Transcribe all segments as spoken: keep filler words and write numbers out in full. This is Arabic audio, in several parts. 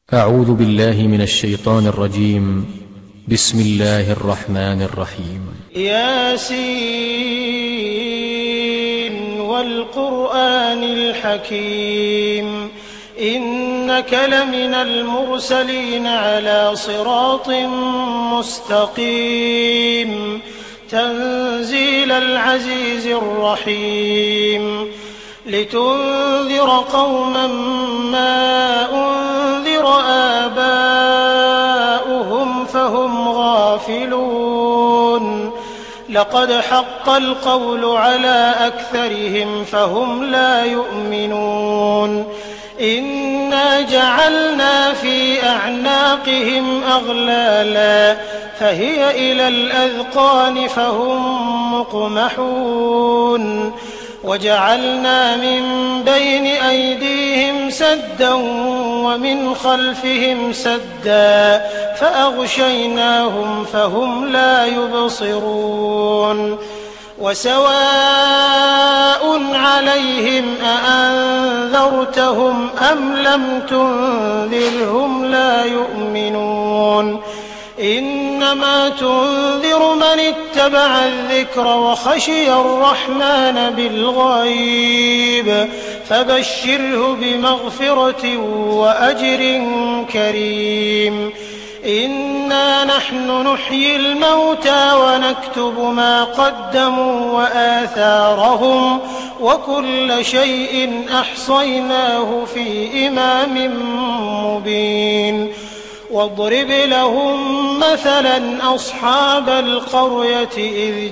أعوذ بالله من الشيطان الرجيم. بسم الله الرحمن الرحيم. ياسين والقرآن الحكيم إنك لمن المرسلين على صراط مستقيم تنزيل العزيز الرحيم لتنذر قوما ما أنذر آباؤهم فهم غافلون لقد حق القول على أكثرهم فهم لا يؤمنون إنا جعلنا في أعناقهم أغلالا فهي إلى الأذقان فهم مقمحون وجعلنا من بين أيديهم سدا ومن خلفهم سدا فأغشيناهم فهم لا يبصرون وسواء عليهم أأنذرتهم أم لم تنذرهم لا يؤمنون إنما تنذر من اتبع الذكر وخشي الرحمن بالغيب فبشره بمغفرة وأجر كريم إنا نحن نحيي الموتى ونكتب ما قدموا وآثارهم وكل شيء أحصيناه في إمام مبين واضرب لهم مثلا أصحاب القرية إذ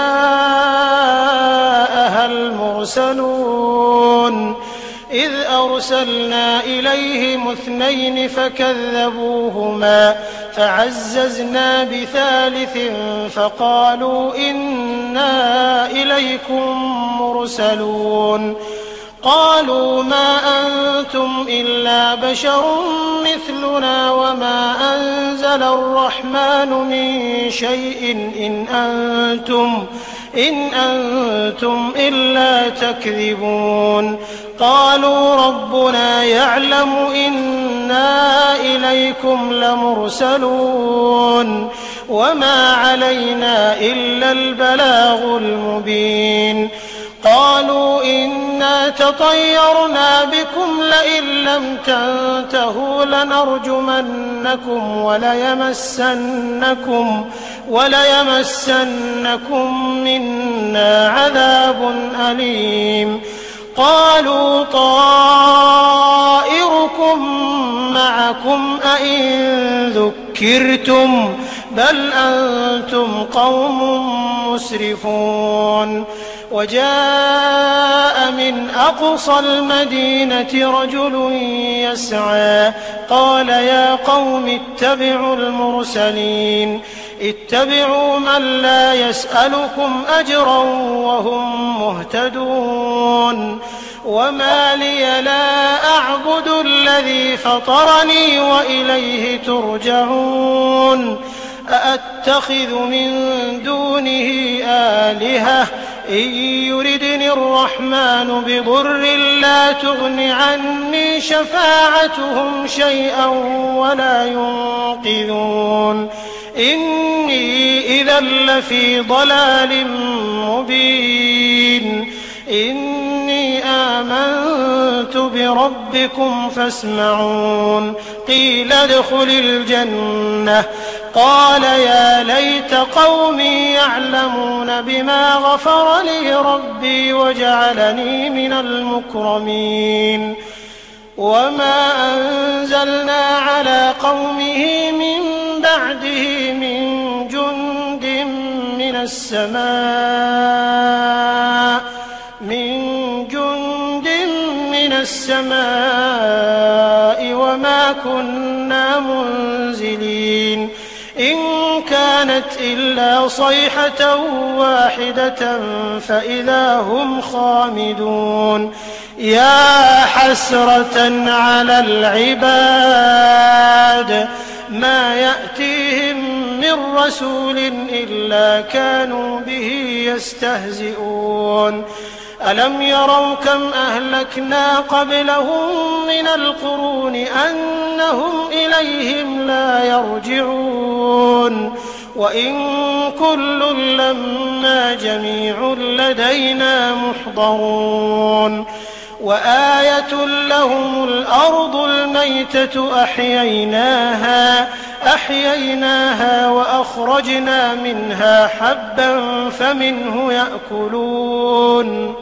جاءها المرسلون إذ أرسلنا إليهم اثنين فكذبوهما فعززنا بثالث فقالوا إنا إليكم مرسلون قالوا ما أنتم إلا بشر مثلنا وما أنزل الرحمن من شيء إن أنتم إن أنتم إلا تكذبون قالوا ربنا يعلم إنا إليكم لمرسلون وما علينا إلا البلاغ المبين قالوا إنا تطيرنا بكم لئن لم تنتهوا لنرجمنكم وليمسنكم وليمسنكم منا عذاب أليم قالوا طائركم معكم أئن ذكرتم بل أنتم قوم مسرفون وجاء من أقصى المدينة رجل يسعى قال يا قوم اتبعوا المرسلين اتبعوا من لا يسألكم أجرا وهم مهتدون وما لي لا أعبد الذي فطرني وإليه ترجعون أأتخذ من دونه آلهة إن يردني الرحمن بضر لا تغن عني شفاعتهم شيئا ولا ينقذون إني إذا لفي ضلال مبين إني آمنت بربكم فاسمعون قيل ادخل الجنة قال يا ليت قومي يعلمون بما غفر لي ربي وجعلني من المكرمين وما أنزلنا على قومه من بعده من جند من السماء من جند من السماء وما كنا منزلين إن كانت إلا صيحة واحدة فإذا هم خامدون يا حسرة على العباد ما يأتيهم من رسول إلا كانوا به يستهزئون ألم يروا كم أهلكنا قبلهم من القرون أنهم إليهم لا يرجعون وإن كل لما جميع لدينا محضرون وآية لهم الأرض الميتة أحييناها أحييناها وأخرجنا منها حبا فمنه يأكلون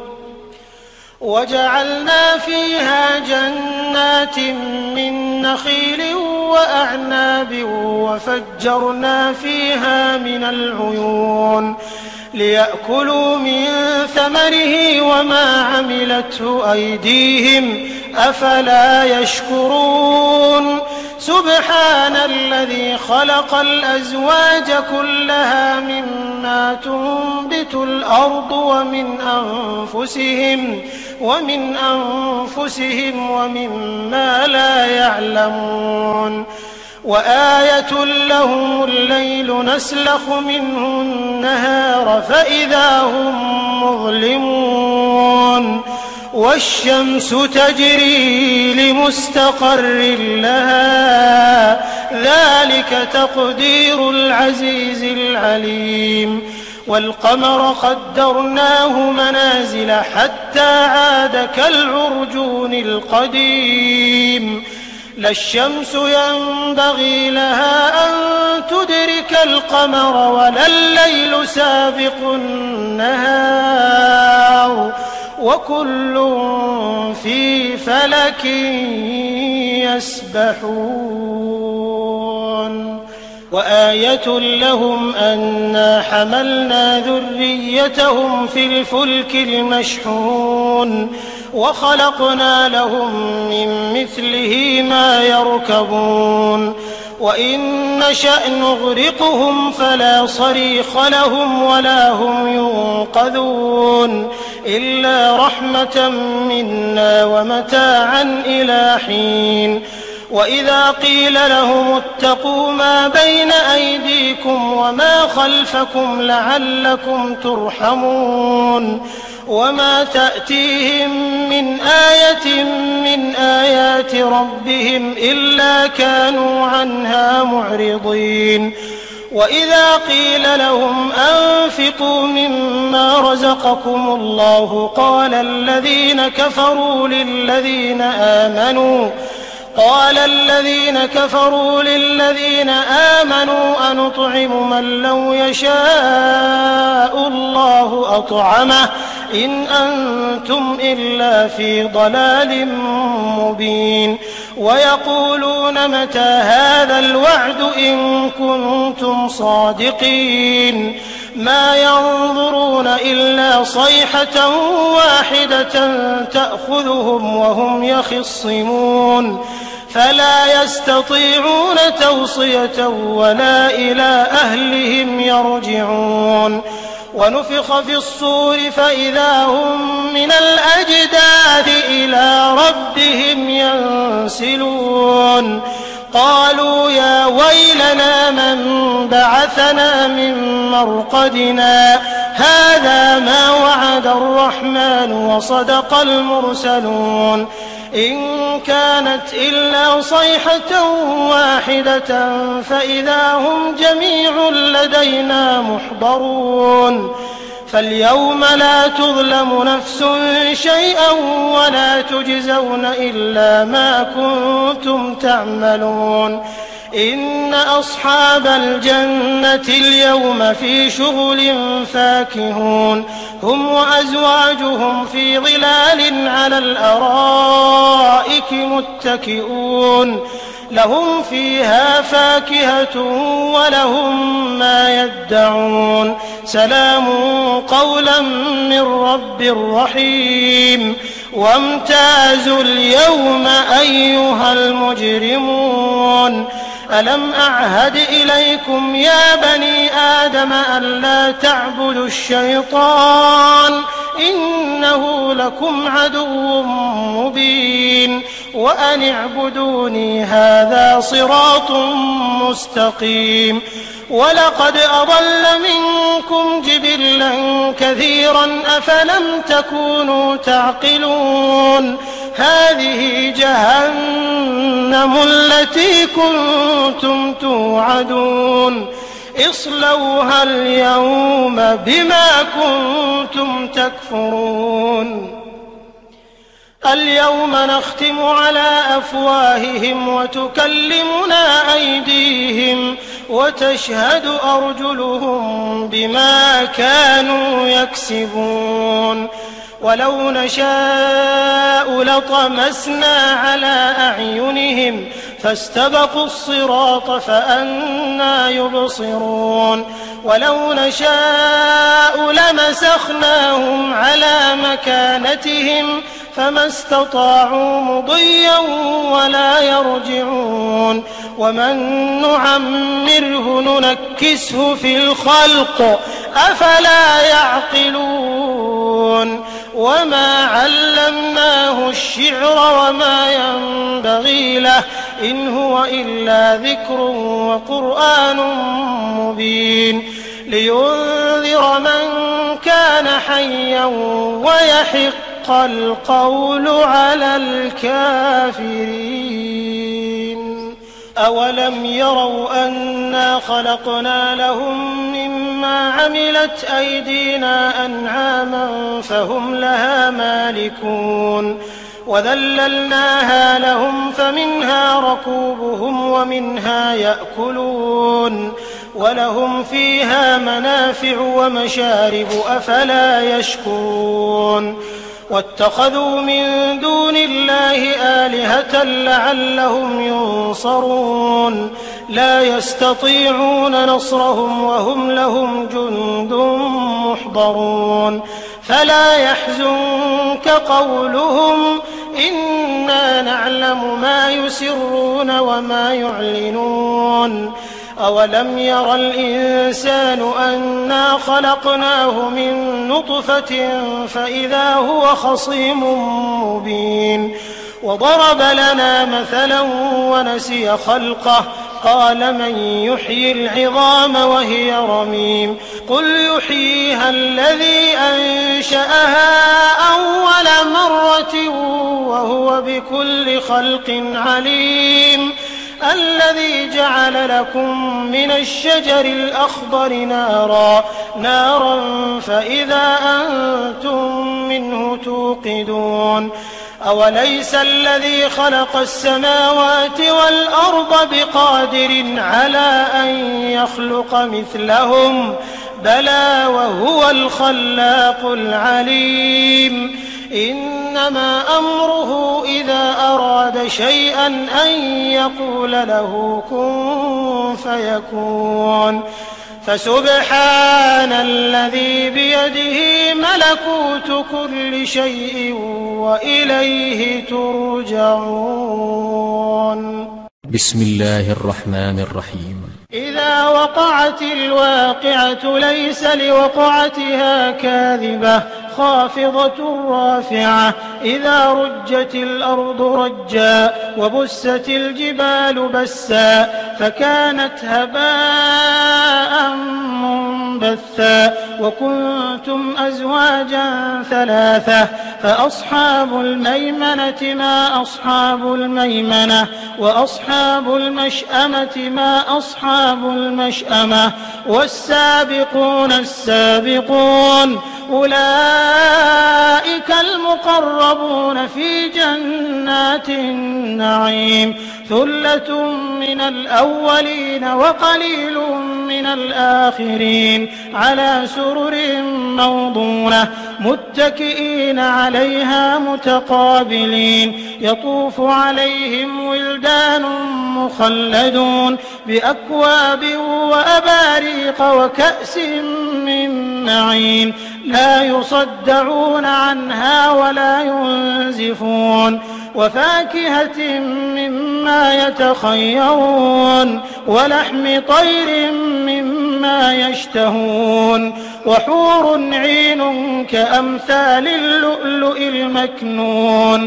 وجعلنا فيها جنات من نخيل وأعناب وفجرنا فيها من العيون ليأكلوا من ثمره وما عملته أيديهم أفلا يشكرون سبحان الذي خلق الأزواج كلها مما تنبت الأرض ومن أنفسهم ومن أنفسهم ومما لا يعلمون وآية لهم الليل نسلخ منه النهار فإذا هم مظلمون والشمس تجري لمستقر لها ذلك تقدير العزيز العليم والقمر قدرناه منازل حتى عاد كالعرجون القديم لا الشمس ينبغي لها أن تدرك القمر ولا الليل سابق النهار وكل في فلك يسبحون وآية لهم أنا حملنا ذريتهم في الفلك المشحون وخلقنا لهم من مثله ما يركبون وإن نشأ نغرقهم فلا صريخ لهم ولا هم ينقذون إلا رحمة منا ومتاعا إلى حين وإذا قيل لهم اتقوا ما بين أيديكم وما خلفكم لعلكم ترحمون وما تأتيهم من آية من آيات ربهم إلا كانوا عنها معرضين وإذا قيل لهم أنفقوا مما رزقكم الله قال الذين كفروا للذين آمنوا قال الذين كفروا للذين آمنوا أنطعم من لو يشاء الله أطعمه إن أنتم إلا في ضلال مبين ويقولون متى هذا الوعد إن كنتم صادقين ما ينظرون إلا صيحة واحدة تأخذهم وهم يخصمون فلا يستطيعون توصية ولا إلى أهلهم يرجعون ونفخ في الصور فإذا هم من الأجداث إلى ربهم ينسلون قالوا يا ويلنا من بعثنا من مرقدنا هذا ما وعد الرحمن وصدق المرسلون إن كانت إلا صيحة واحدة فإذا هم جميع لدينا محضرون فاليوم لا تظلم نفس شيئا ولا تجزون إلا ما كنتم تعملون إن أصحاب الجنة اليوم في شغل فاكهون هم وأزواجهم في ظلال على الأرائك متكئون لهم فيها فاكهة ولهم ما يدعون سلام قولا من رب رحيم وامتازوا اليوم أيها المجرمون ألم أعهد إليكم يا بني آدم ألا تعبدوا الشيطان إنه لكم عدو مبين وأن اعبدوني هذا صراط مستقيم ولقد أضل منكم جبلا كثيرا أفلم تكونوا تعقلون هذه جهنم التي كنتم توعدون اصلوها اليوم بما كنتم تكفرون اليوم نختم على أفواههم وتكلمنا أيديهم وتشهد أرجلهم بما كانوا يكسبون ولو نشاء لطمسنا على أعينهم فاستبقوا الصراط فأنى يبصرون ولو نشاء لمسخناهم على مكانتهم فما استطاعوا مضيا ولا يرجعون ومن نعمره ننكسه في الخلق أفلا يعقلون وما علمناه الشعر وما ينبغي له إن هو إلا ذكر وقرآن مبين لينذر من كان حيا ويحق القول على الكافرين أولم يروا أنا خلقنا لهم مما عملت أيدينا أنعاما فهم لها مالكون وذللناها لهم فمنها ركوبهم ومنها يأكلون ولهم فيها منافع ومشارب أفلا يشكرون واتخذوا من دون الله آلهة لعلهم ينصرون لا يستطيعون نصرهم وهم لهم جند محضرون فلا يحزنك قولهم إنا نعلم ما يسرون وما يعلنون أولم ير الإنسان أنا خلقناه من نطفة فإذا هو خصيم مبين وضرب لنا مثلا ونسي خلقه قال من يحيي العظام وهي رميم قل يحييها الذي أنشأها أول مرة وهو بكل خلق عليم الذي جعل لكم من الشجر الأخضر نارا نارا فإذا أنتم منه توقدون أوليس الذي خلق السماوات والأرض بقادر على أن يخلق مثلهم بلى وهو الخلاق العليم إنما أمره إذا أراد شيئا أن يقول له كن فيكون فسبحان الذي بيده ملكوت كل شيء وإليه ترجعون بسم الله الرحمن الرحيم إذا وقعت الواقعة ليس لوقعتها كاذبة خافضة رافعة إذا رجت الأرض رجا وبست الجبال بسا فكانت هباء منبثا وكنتم أزواجا ثلاثة فأصحاب الميمنة ما أصحاب الميمنة وأصحاب المشأمة ما أصحاب المشأمة والسابقون السابقون أولئك المقربون في جنات النعيم ثلة من الأولين وقليل من الآخرين على سرر موضونة متكئين عليها متقابلين يطوف عليهم ولدان مخلدون بأكواب وأباريق وكأس من معين لا يصدعون عنها ولا ينزفون وفاكهة مما يتخيرون ولحم طير مما مما يشتهون وحور عين كأمثال اللؤلؤ المكنون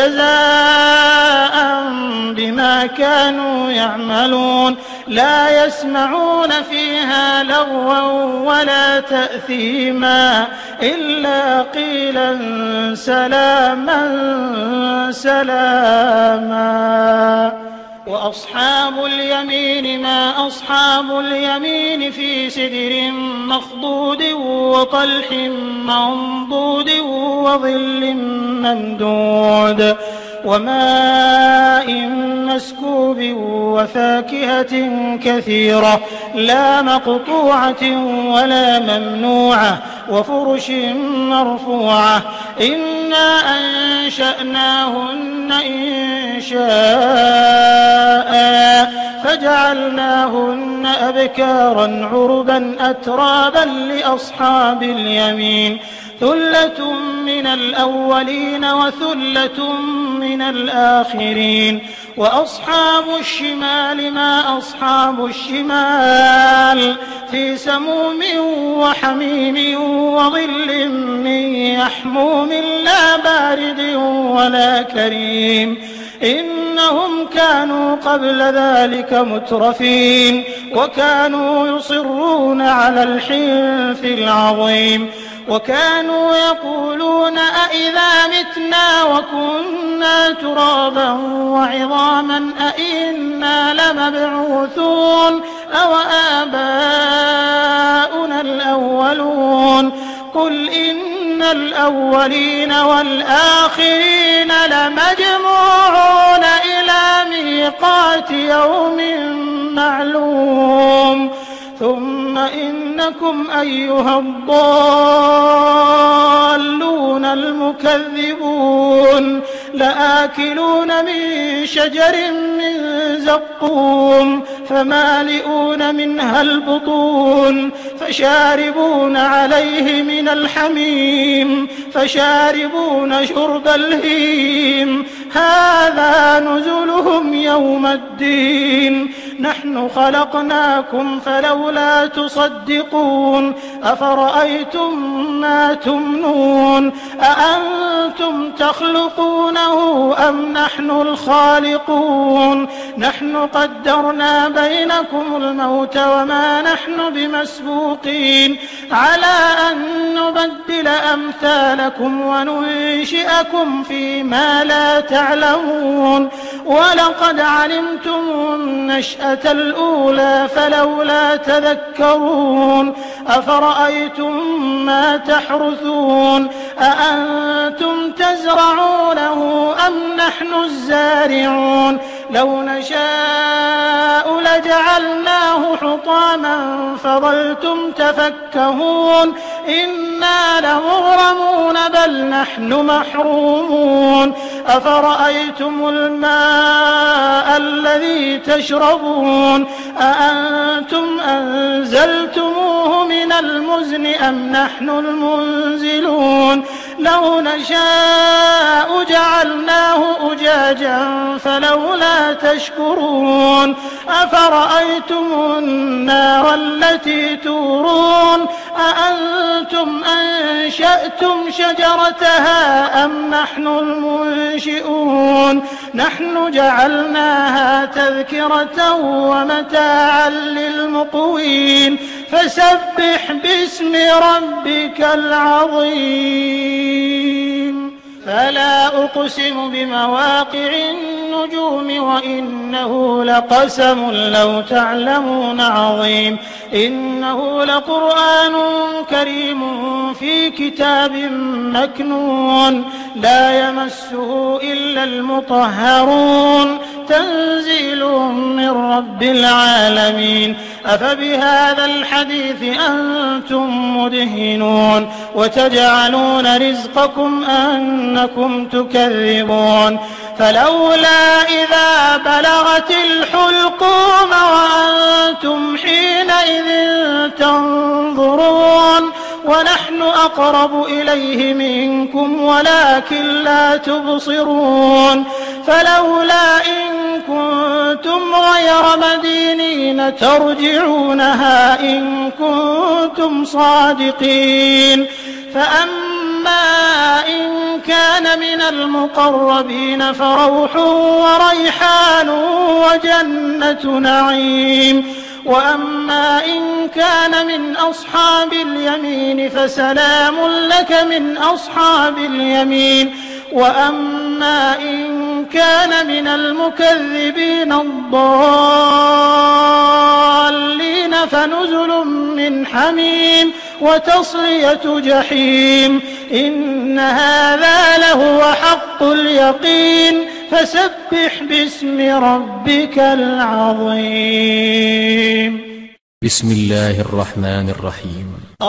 جزاء بما كانوا يعملون لا يسمعون فيها لغوا ولا تأثيما إلا قيلا سلاما سلاما. وأصحاب اليمين ما أصحاب اليمين في سدر مخضود وطلح منضود وظل ممدود وماء مسكوب وفاكهة كثيرة لا مقطوعة ولا ممنوعة وفرش مرفوعة إنا أنشأناهن إن شاء فجعلناهن أبكارا عربا أترابا لأصحاب اليمين ثلة من الأولين وثلة من الآخرين. وأصحاب الشمال ما أصحاب الشمال في سموم وحميم وظل من يحموم لا بارد ولا كريم إنهم كانوا قبل ذلك مترفين وكانوا يصرون على الحنث العظيم وكانوا يقولون أئذا متنا وكنا ترابا وعظاما أئنا لمبعوثون أو آباؤنا الأولون قل إن الأولين والآخرين لمجموعون إلى ميقات يوم معلوم ثم إنكم أيها الضالون المكذبون لآكلون من شجر من زقوم فمالئون منها البطون فشاربون عليه من الحميم فشاربون شرب الهيم هذا نزلهم يوم الدين نحن خلقناكم فلولا تصدقون أفرأيتم ما تمنون أأنتم تخلقونه أم نحن الخالقون نحن قدرنا بينكم الموت وما نحن بمسبوقين على أن نبدل أمثالكم وننشئكم فيما لا تعلمون ولقد علمتم النشأة الأولى فلولا تذكرون أفرأيتم ما تحرثون أأنتم تزرعونه أم نحن الزارعون لو نشاء لجعلناه حطاما فظلتم تفكهون إنا لمغرمون بل نحن محرومون أفرأيتم الماء الذي تشربون أأنتم أنزلتموه من المزن أم نحن المنزلون لو نشاء جعلناه أجاجا فلولا تشكرون أفرأيتم النار التي تورون أأنتم أنشأتم شجرتها أم نحن المنشئون نحن جعلناها تذكرة ومتاعا للمقوين فسبح باسم ربك العظيم فلا أقسم بمواقع النجوم وإنه لقسم لو تعلمون عظيم إنه لقرآن كريم في كتاب مكنون لا يمسه إلا المطهرون تنزيل من رب العالمين أفبهذا الحديث أنتم مدهنون وتجعلون رزقكم أنكم تكذبون فلولا إذا بلغت الحلقوم وأنتم حينئذ تنظرون ونحن أقرب إليه منكم ولكن لا تبصرون فلولا إن كنتم غير مدينين ترجعونها إن كنتم صادقين فأما إن كان من المقربين فروح وريحان وجنة نعيم وأما إن كان من أصحاب اليمين فسلام لك من أصحاب اليمين وأما إن كان من المكذبين الضالين فنزل من حميم وتصلية جحيم إن هذا لهو حق اليقين فسبح باسم ربك العظيم. بسم الله الرحمن الرحيم.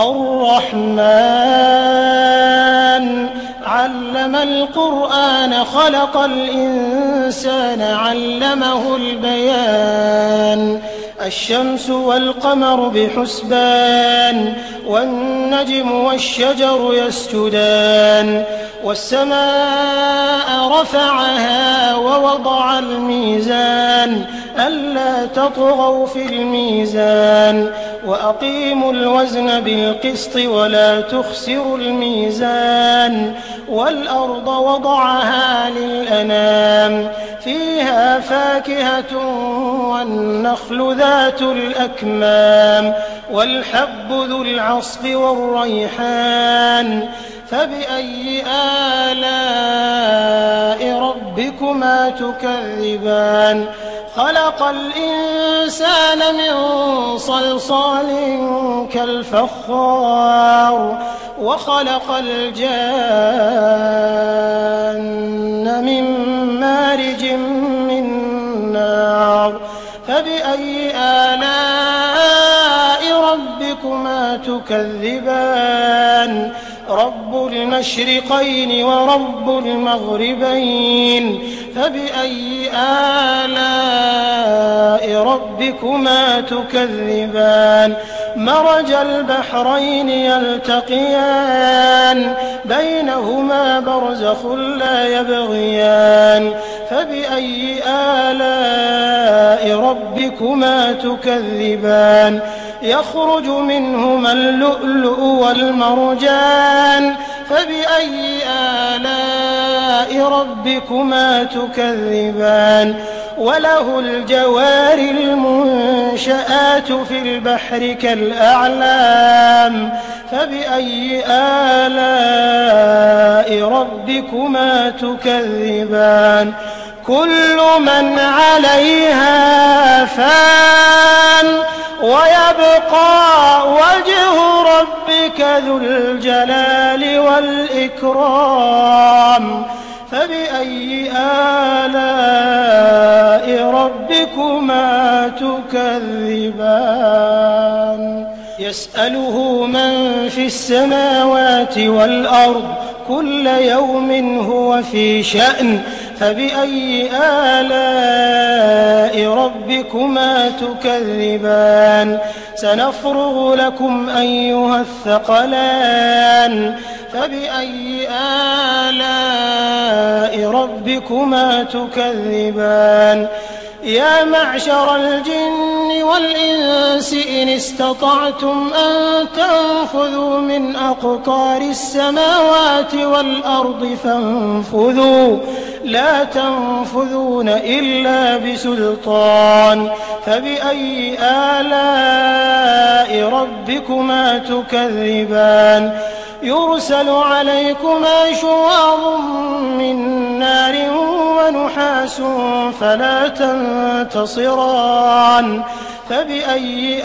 الرحمن علم القرآن خلق الإنسان علمه البيان الشمس والقمر بحسبان والنجم والشجر يسجدان والسماء رفعها ووضع الميزان ألا تطغوا في الميزان وأقيموا الوزن بالقسط ولا تخسروا الميزان والأرض وضعها للأنام فيها فاكهة والنخل ذات الأكمام والحب ذو العصف والريحان فبأي آلاء ربكما تكذبان خلق الإنسان من صلصال كالفخار وخلق الجان من مارج من نار فبأي آلاء ربكما تكذبان رب المشرقين ورب المغربين فبأي آلاء ربكما تكذبان مرج البحرين يلتقيان بينهما برزخ لا يبغيان فبأي آلاء ربكما تكذبان يخرج منهما اللؤلؤ والمرجان فبأي آلاء ربكما تكذبان وله الجوار المنشآت في البحر كالأعلام فبأي آلاء ربكما تكذبان كل من عليها فان ويبقى وجه ربك ذو الجلال والإكرام فبأي آلاء ربكما تكذبان يسأله من في السماوات والأرض كل يوم هو في شأن فبأي آلاء ربكما تكذبان سنفرغ لكم أيها الثقلان فبأي آلاء ربكما تكذبان يا معشر الجن والإنس إن استطعتم أن تنفذوا من أقطار السماوات والأرض فانفذوا لا تنفذون إلا بسلطان فبأي آلاء ربكما تكذبان يرسل عليكما شواظ من نار ونحاس فلا تنتصران فبأي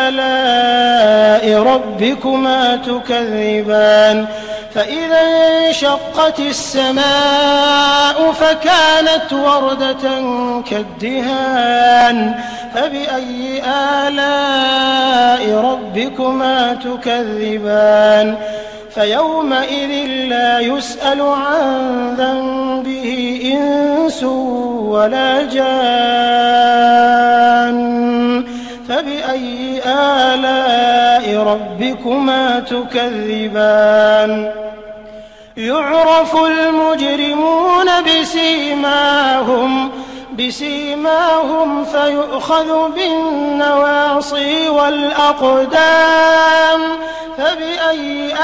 آلاء ربكما تكذبان فإذا انشقت السماء فكانت وردة كالدهان فبأي آلاء ربكما تكذبان فيومئذ لا يسأل عن ذنبه إنس ولا جان فبأي آلاء ربكما تكذبان يعرف المجرمون بسيماهم بسيماهم فيؤخذ بالنواصي والأقدام فبأي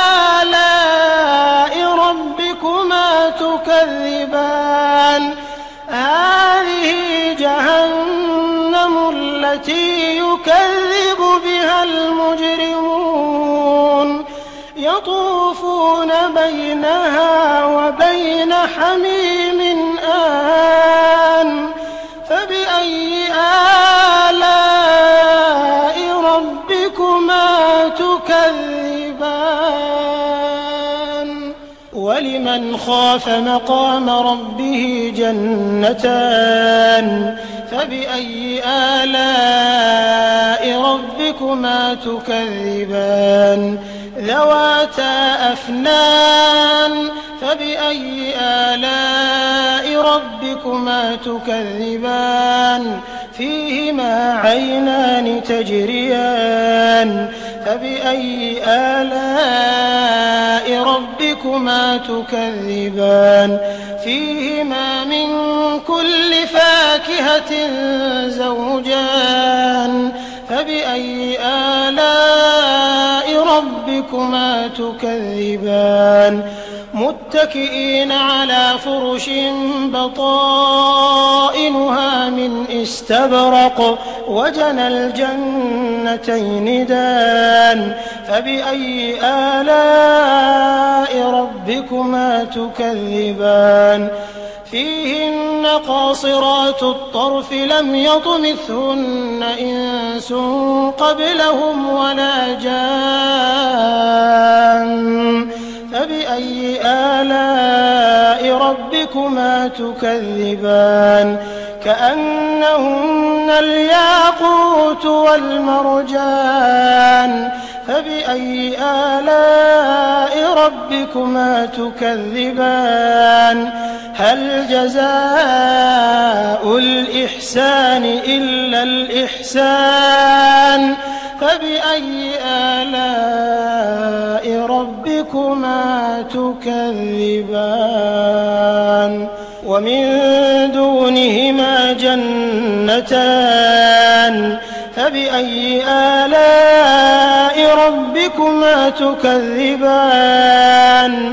آلاء ربكما تكذبان هذه جهنم التي يكذب بها المجرمون يطوفون بينها وبين حميم آن فبأي آلاء ربكما تكذبان ولمن خاف مقام ربه جنتان فبأي آلاء ربكما تكذبان ذواتا أفنان فبأي آلاء ربكما تكذبان فيهما عينان تجريان فبأي آلاء ربكما تكذبان فيهما من كل فاكهة زوجان فبأي آلاء ربكما تكذبان متكئين على فرش بطائنها من استبرق وجنى الجنتين دان فبأي آلاء ربكما تكذبان فيهن قاصرات الطرف لم يطمثهن إنس قبلهم ولا جان فبأي آلاء ربكما تكذبان كأنهن الياقوت والمرجان فبأي آلاء ربكما تكذبان هل جزاء الإحسان إلا الإحسان فبأي آلاء ربكما تكذبان ومن دونهما جنتان فبأي آلاء ربكما تكذبان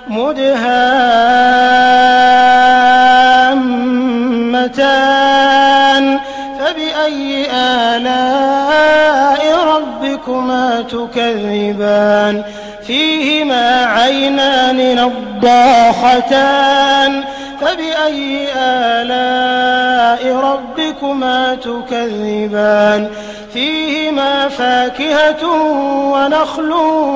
مدهامتان فبأي آلاء ربكما تكذبان فيهما عينان نضاختان فبأي آلاء ربكما تكذبان فيهما فاكهة ونخل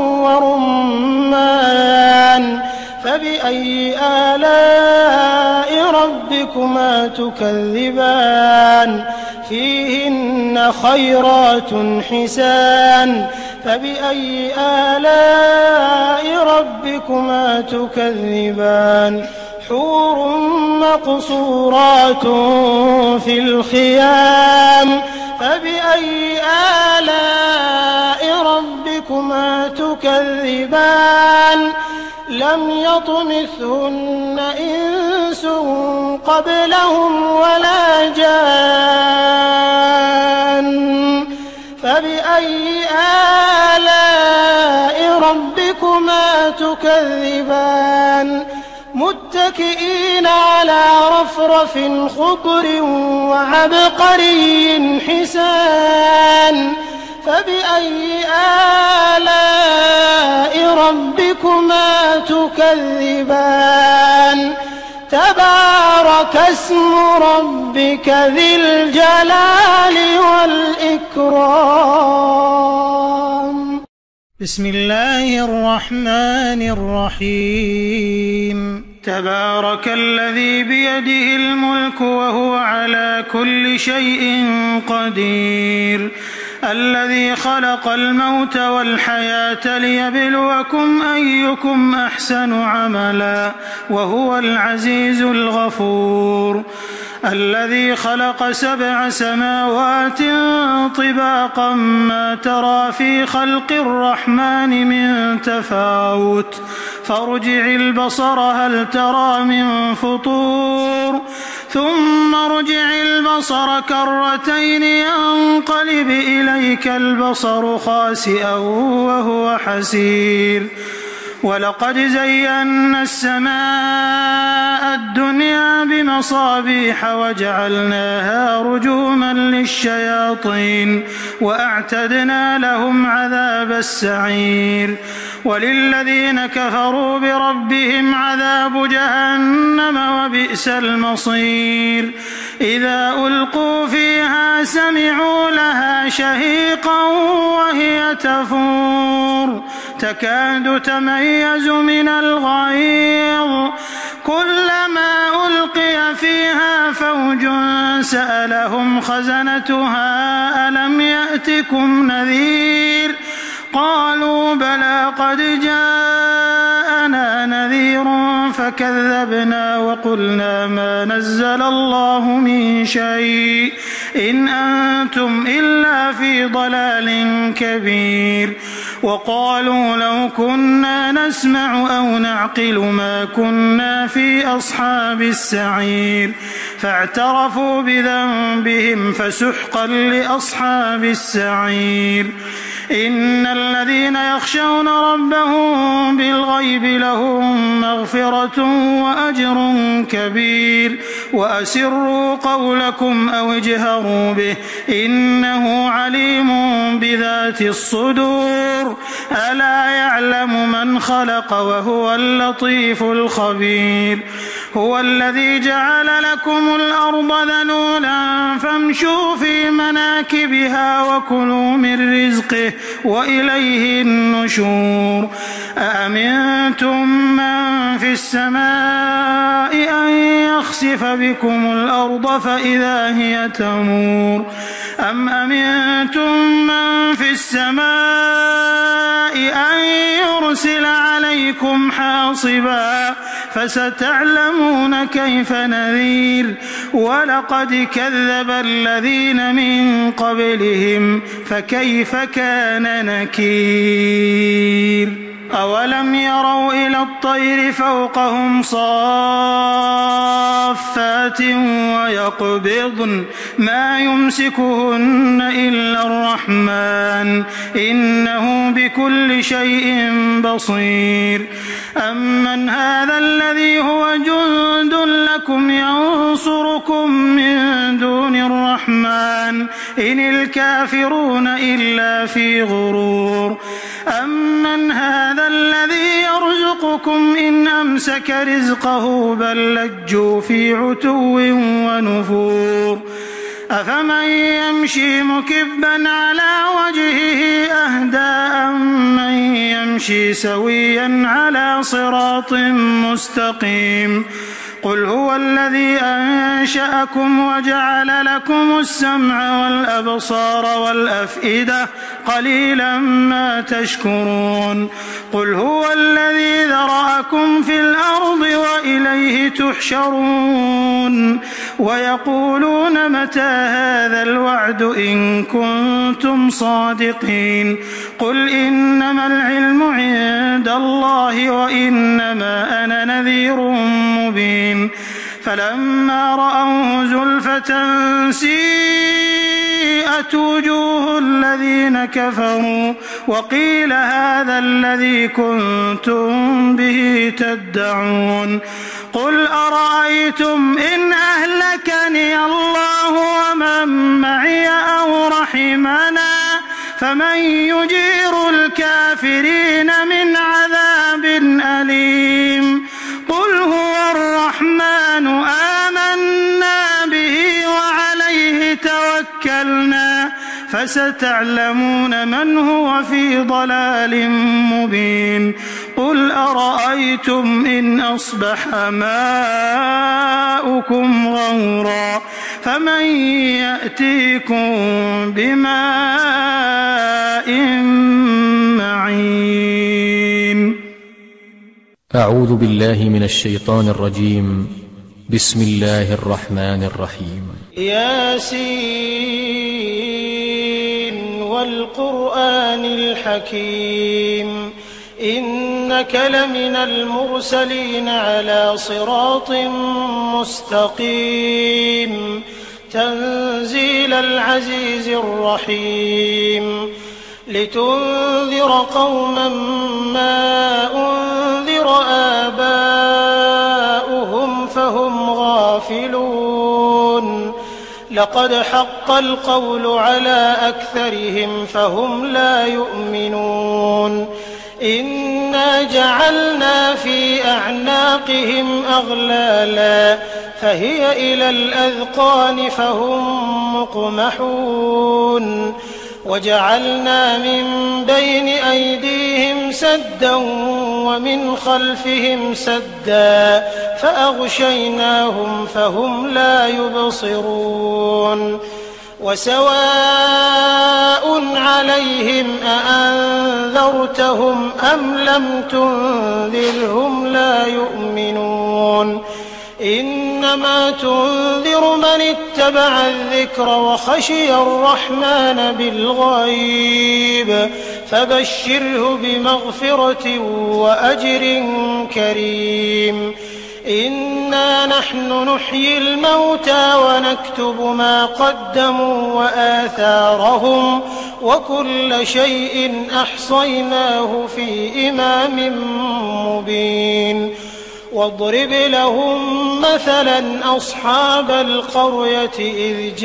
ورمان فبأي آلاء ربكما تكذبان فيهن خيرات حسان فبأي آلاء ربكما تكذبان حور مقصورات في الخيام فبأي آلاء ربكما تكذبان لم يطمثهن إنس قبلهم ولا جان فبأي آلاء ربكما تكذبان متكئين على رفرف خضر وعبقري حسان فبأي آلاء ربكما تكذبان تبارك اسم ربك ذي الجلال والإكرام بسم الله الرحمن الرحيم تبارك الذي بيده الملك وهو على كل شيء قدير الذي خلق الموت والحياة ليبلوكم أيكم أحسن عملا وهو العزيز الغفور الذي خلق سبع سماوات طباقا ما ترى في خلق الرحمن من تفاوت فارجع البصر هل ترى من فطور ثم ارجع البصر كرتين ينقلب إليك البصر خاسئا وهو حسير ولقد زينا السماء الدنيا بمصابيح وجعلناها رجوما للشياطين وأعتدنا لهم عذاب السعير وللذين كفروا بربهم عذاب جهنم وبئس المصير إذا ألقوا فيها سمعوا لها شهيقا وهي تفور تكاد تميز من الغيظ كلما ألقي فيها فوج سألهم خزنتها ألم يأتكم نذير قالوا بلى قد جاءنا نذير فكذبنا وقلنا ما نزل الله من شيء إن أنتم إلا في ضلال كبير وقالوا لو كنا نسمع أو نعقل ما كنا في أصحاب السعير فاعترفوا بذنبهم فسحقا لأصحاب السعير إن الذين يخشون ربهم بالغيب لهم مغفرة وأجر كبير وأسروا قولكم أو اجهروا به إنه عليم بذات الصدور ألا يعلم من خلق وهو اللطيف الخبير هو الذي جعل لكم الأرض ذلولا فامشوا في مناكبها وكلوا من رزقه وإليه النشور أأمنتم من في السماء أن يخسف بكم الأرض فإذا هي تمور أم أمنتم من في السماء أن يرسل عليكم حاصبا فستعلمون كيف نذير ولقد كذب الذين من قبلهم فكيف كان نكير أولم يروا إلى الطير فوقهم صافات ويقبضن ما يمسكهن إلا الرحمن إنه بكل شيء بصير أمن هذا الذي هو جند لكم ينصركم من دون الرحمن إن الكافرون إلا في غرور أمن هذا الذي يرزقكم إن أمسك رزقه بل لجوا في عتو ونفور أفمن يمشي مكبا على وجهه أهدى أمن يمشي سويا على صراط مستقيم قل هو الذي أنشأكم وجعل لكم السمع والأبصار والأفئدة قليلا ما تشكرون قل هو الذي ذرأكم في الأرض وإليه تحشرون ويقولون متى هذا الوعد إن كنتم صادقين قل إنما العلم عند الله وإنما أنا نذير مبين فلما رأوه زلفة سيئت وجوه الذين كفروا وقيل هذا الذي كنتم به تدعون قل أرأيتم إن أهلكني الله ومن معي أو رحمنا فمن يجير الكافرين من عذاب أليم قل هو الرحمن آمنا به وعليه توكلنا فستعلمون من هو في ضلال مبين قل أرأيتم إن أصبح ماؤكم غورا فمن يأتيكم بماء معين. أعوذ بالله من الشيطان الرجيم. بسم الله الرحمن الرحيم ياسين والقرآن الحكيم إنك لمن المرسلين على صراط مستقيم تنزيل العزيز الرحيم لتنذر قوما ما أنذر آباؤهم فهم غافلون لقد حق القول على أكثرهم فهم لا يؤمنون إنا جعلنا في أعناقهم أغلالا فهي إلى الأذقان فهم مقمحون وجعلنا من بين أيديهم سدا ومن خلفهم سدا فأغشيناهم فهم لا يبصرون وسواء عليهم أأنذرتهم أم لم تنذرهم لا يؤمنون إنما تنذر من اتبع الذكر وخشي الرحمن بالغيب فبشره بمغفرة وأجر كريم إنا نحن نحيي الموتى ونكتب ما قدموا وآثارهم وكل شيء أحصيناه في إمام مبين واضرب لهم مثلا أصحاب القرية إذ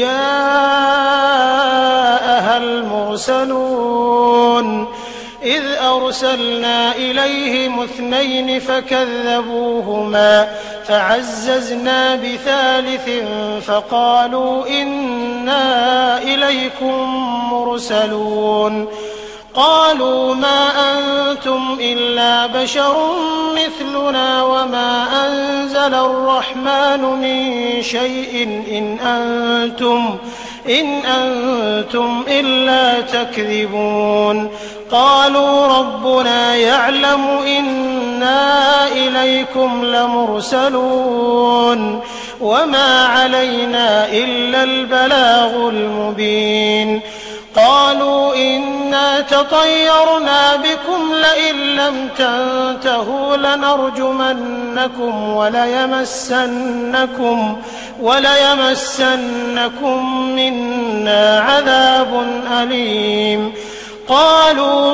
جاءها المرسلون إذ أرسلنا إليهم اثنين فكذبوهما فعززنا بثالث فقالوا إنا إليكم مرسلون قالوا ما أنتم إلا بشر مثلنا وما أنزل الرحمن من شيء إن أنتم إن أنتم إلا تكذبون قالوا ربنا يعلم إنا إليكم لمرسلون وما علينا إلا البلاغ المبين قالوا إنا تطيرنا بكم لئن لم تنتهوا لنرجمنكم وليمسنكم وليمسنكم منا عذاب أليم قالوا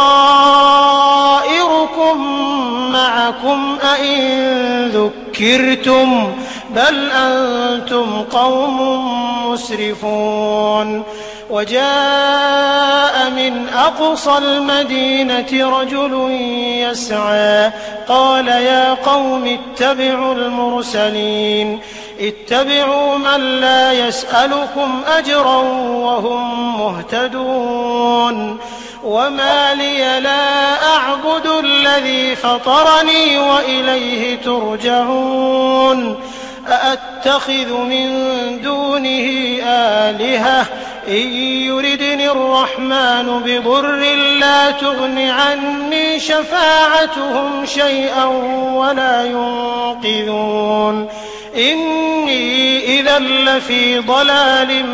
طائركم معكم أئن ذكرتم بل أنتم قوم مسرفون وجاء من أقصى المدينة رجل يسعى قال يا قوم اتبعوا المرسلين اتبعوا من لا يسألكم أجرا وهم مهتدون وما لي لا أعبد الذي فطرني وإليه ترجعون أأتخذ من دونه آلهة إن يردني الرحمن بضر لا تغن عني شفاعتهم شيئا ولا ينقذون إني إذا لفي ضلال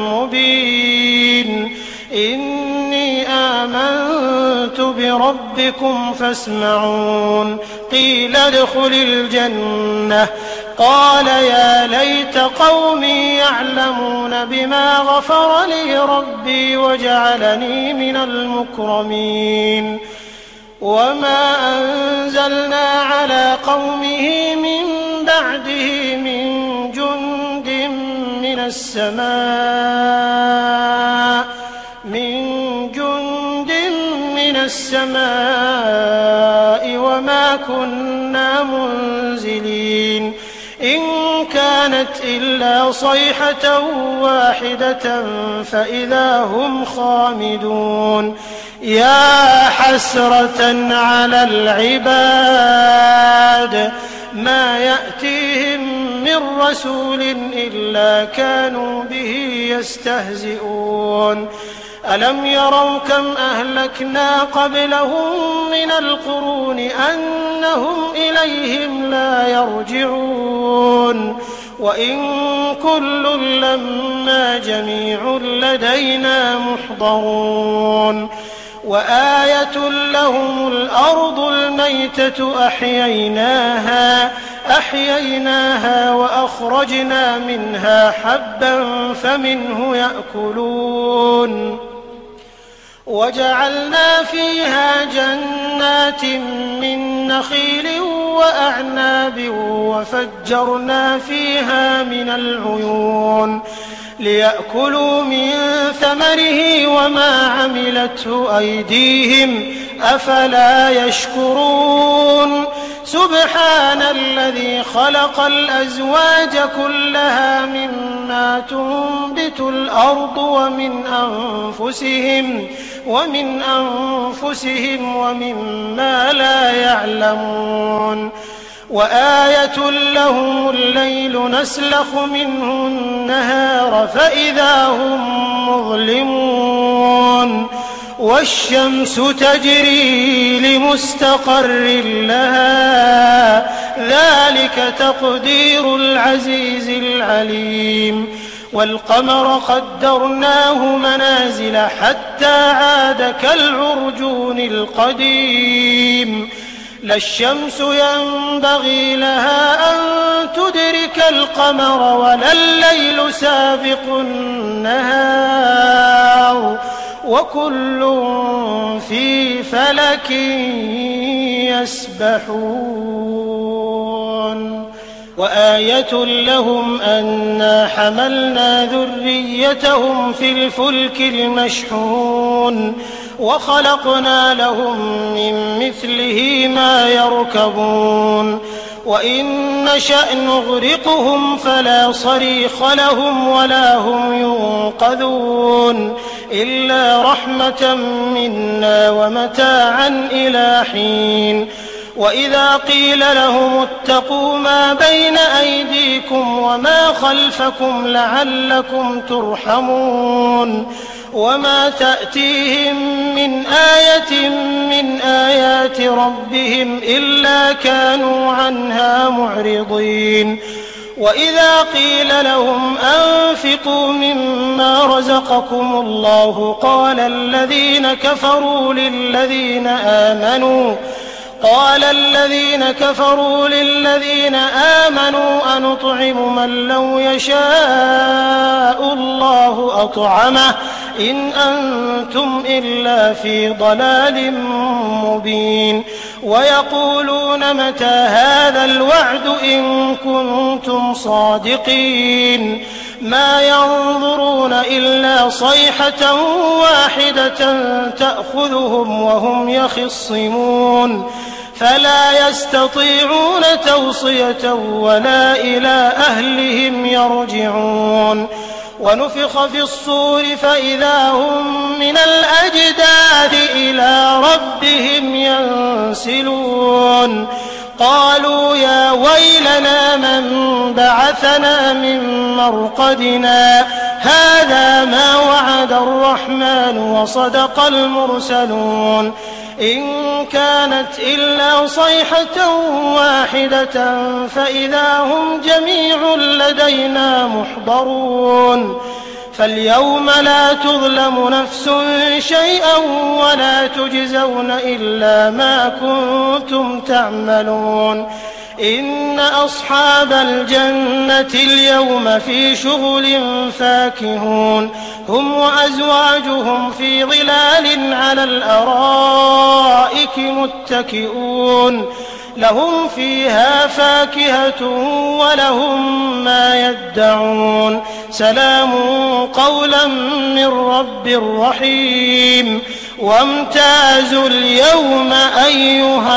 مبين إني آمنت بربكم فاسمعون قيل ادخل الجنة قال يا ليت قومي يعلمون بما غفر لي ربي وجعلني من المكرمين وما أنزلنا على قومه من بعده من جند من السماء من جند من السماء وما كنا منزلين إن كانت إلا صيحة واحدة فإذا هم خامدون يا حسرة على العباد ما يأتيهم من رسول إلا كانوا به يستهزئون ألم يروا كم أهلكنا قبلهم من القرون أنهم إليهم لا يرجعون وإن كل لما جميع لدينا محضرون وآية لهم الأرض الميتة أحييناها أحييناها وأخرجنا منها حبا فمنه يأكلون وجعلنا فيها جنات من نخيل وأعناب وفجرنا فيها من العيون ليأكلوا من ثمره وما عملته أيديهم أفلا يشكرون سبحان الذي خلق الأزواج كلها مما تنبت الأرض ومن أنفسهم ومن أنفسهم ومما لا يعلمون وآية لهم الليل نسلخ منه النهار فإذا هم مظلمون والشمس تجري لمستقر لها ذلك تقدير العزيز العليم والقمر قدرناه منازل حتى عاد كالعرجون القديم لا الشمس ينبغي لها أن تدرك القمر ولا الليل سابق النهار وكل في فلك يسبحون وآية لهم أنا حملنا ذريتهم في الفلك المشحون وخلقنا لهم من مثله ما يركبون وإن نشأ نغرقهم فلا صريخ لهم ولا هم ينقذون إلا رحمة منا ومتاعا إلى حين وإذا قيل لهم اتقوا ما بين أيديكم وما خلفكم لعلكم ترحمون وما تأتيهم من آية من آيات ربهم إلا كانوا عنها معرضين وإذا قيل لهم أنفقوا مما رزقكم الله قال الذين كفروا للذين آمنوا قال الذين كفروا للذين آمنوا أنطعم من لو يشاء الله أطعمه إن أنتم إلا في ضلال مبين ويقولون متى هذا الوعد إن كنتم صادقين ما ينظرون إلا صيحة واحدة تأخذهم وهم يخصمون فلا يستطيعون توصية ولا إلى أهلهم يرجعون ونفخ في الصور فإذا هم من الأجداث إلى ربهم ينسلون قالوا يا ويلنا من بعثنا من مرقدنا هذا ما وعد الرحمن وصدق المرسلون إن كانت إلا صيحة واحدة فإذا هم جميع لدينا محضرون فاليوم لا تظلم نفس شيئا ولا تجزون إلا ما كنتم تعملون إن أصحاب الجنة اليوم في شغل فاكهون هم وأزواجهم في ظلال على الأرائك متكئون لهم فيها فاكهة ولهم ما يدعون سلام قولا من رب رحيم وامتازوا اليوم أيها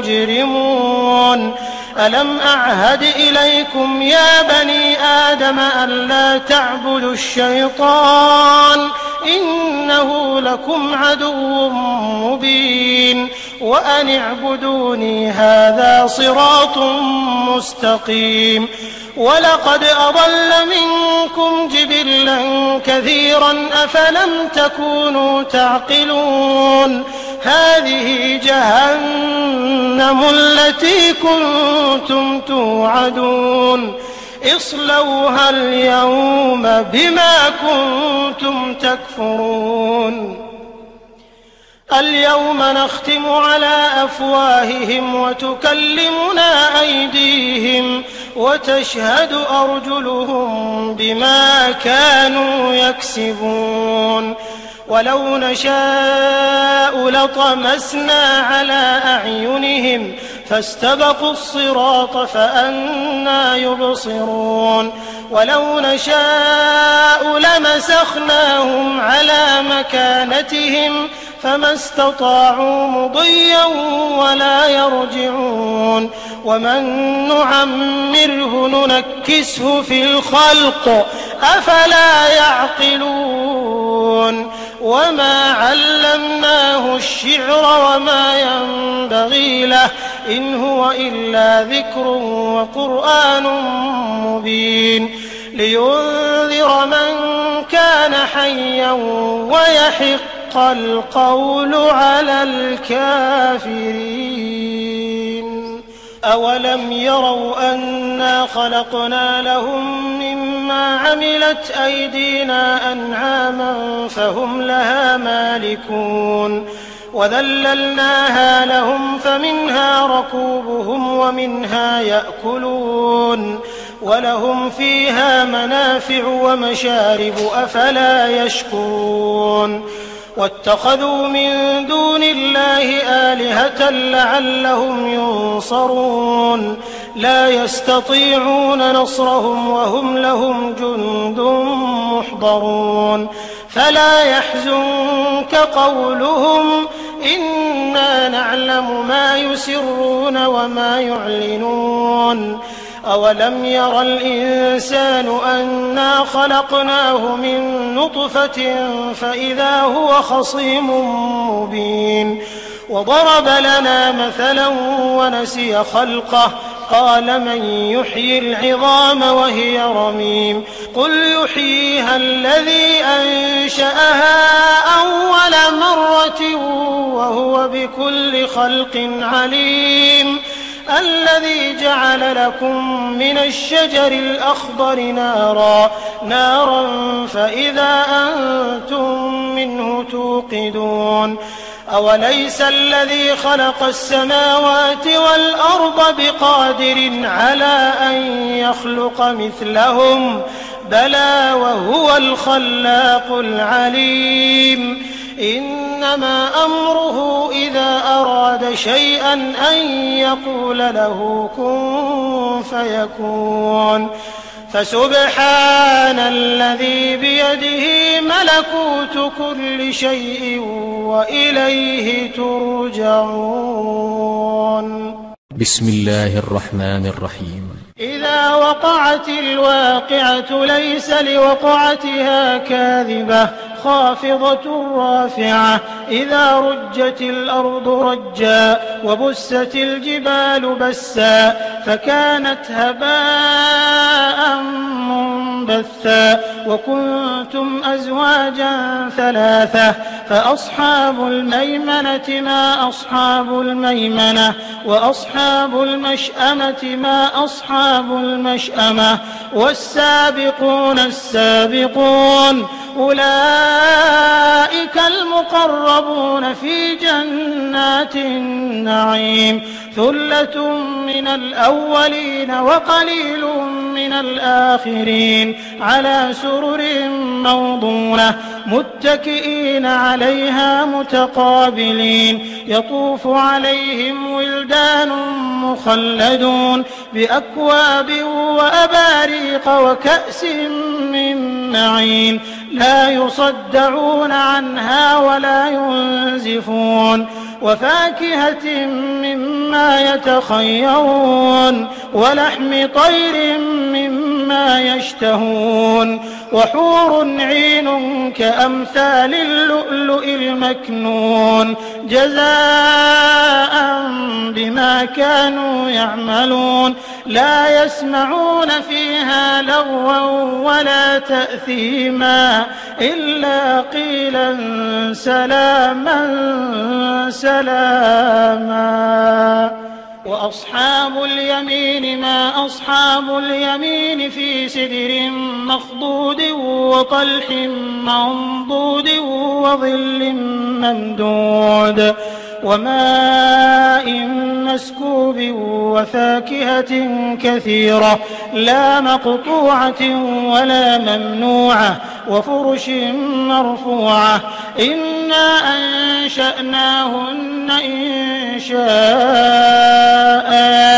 المجرمون ألم أعهد إليكم يا بني آدم ألا تعبدوا الشيطان إنه لكم عدو مبين وأن اعبدوني هذا صراط مستقيم ولقد أضل منكم جبلا كثيرا أفلم تكونوا تعقلون هذه جهنم التي كنتم توعدون اصلوها اليوم بما كنتم تكفرون اليوم نختم على أفواههم وتكلمنا أيديهم وتشهد أرجلهم بما كانوا يكسبون ولو نشاء لطمسنا على أعينهم فاستبقوا الصراط فأنى يبصرون ولو نشاء لمسخناهم على مكانتهم فما استطاعوا مضيا ولا يرجعون ومن نعمره ننكسه في الخلق أفلا يعقلون وما علمناه الشعر وما ينبغي له إن هو إلا ذكر وقرآن مبين لينذر من كان حيا ويحق القول على الكافرين أولم يروا أنا خلقنا لهم مما عملت أيدينا أنعاما فهم لها مالكون وذللناها لهم فمنها ركوبهم ومنها يأكلون ولهم فيها منافع ومشارب أفلا يشكرون واتخذوا من دون الله آلهة لعلهم ينصرون لا يستطيعون نصرهم وهم لهم جند محضرون فلا يحزنك قولهم إنا نعلم ما يسرون وما يعلنون أولم ير الإنسان أنا خلقناه من نطفة فإذا هو خصيم مبين وضرب لنا مثلا ونسي خلقه قال من يحيي العظام وهي رميم قل يحييها الذي أنشأها أول مرة وهو بكل خلق عليم الذي جعل لكم من الشجر الأخضر نارا نارا فإذا أنتم منه توقدون أوليس الذي خلق السماوات والأرض بقادر على أن يخلق مثلهم بلى وهو الخلاق العليم إنما أمره إذا أراد شيئا أن يقول له كن فيكون فسبحان الذي بيده ملكوت كل شيء وإليه ترجعون بسم الله الرحمن الرحيم إذا وقعت الواقعة ليس لوقعتها كاذبة خافضة رافعة إذا رجت الأرض رجا وبست الجبال بسا فكانت هباء منبثا وكنتم أزواجا ثلاثة فأصحاب الميمنة ما أصحاب الميمنة وأصحاب المشأمة ما أصحاب المشأمة والسابقون السابقون أولئك المقربون في جنات النعيم ثلة من الأولين وقليل من الآخرين على سرر موضونة متكئين عليها متقابلين يطوف عليهم ولدان مخلدون بأكواب وأباريق وكأس من معين لا يصدعون عنها ولا ينزفون وفاكهة مما يتخيرون ولحم طير مما مما يشتهون وحور عين كأمثال اللؤلؤ المكنون جزاء بما كانوا يعملون لا يسمعون فيها لغوا ولا تأثيما إلا قيلا سلاما سلاما. وأصحاب اليمين ما أصحاب اليمين في سدر مخضود وطلح منضود وظل ممدود وماء مسكوب وفاكهة كثيرة لا مقطوعة ولا ممنوعة وفرش مرفوعة إنا أنشأناهن إن شاء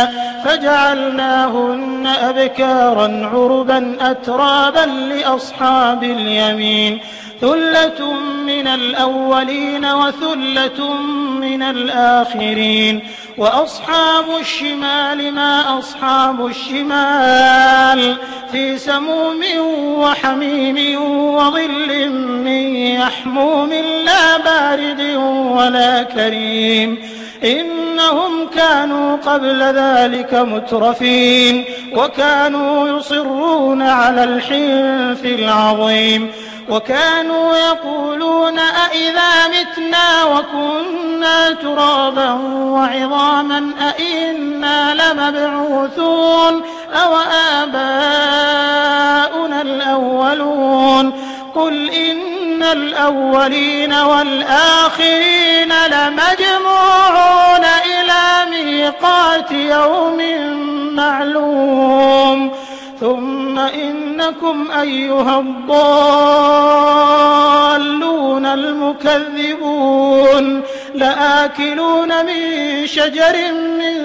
فجعلناهن أبكارا عربا أترابا لأصحاب اليمين ثلة من الأولين وثلة من الآخرين. وأصحاب الشمال ما أصحاب الشمال في سموم وحميم وظل من يحموم لا بارد ولا كريم إنهم كانوا قبل ذلك مترفين وكانوا يصرون على الحنث العظيم وكانوا يقولون أئذا متنا وكنا ترابا وعظاما أئنا لمبعوثون أو آباؤنا الأولون قل إن الأولين والآخرين لمجموعون إلى ميقات يوم معلوم ثم إنكم أيها الضالون المكذبون لآكلون من شجر من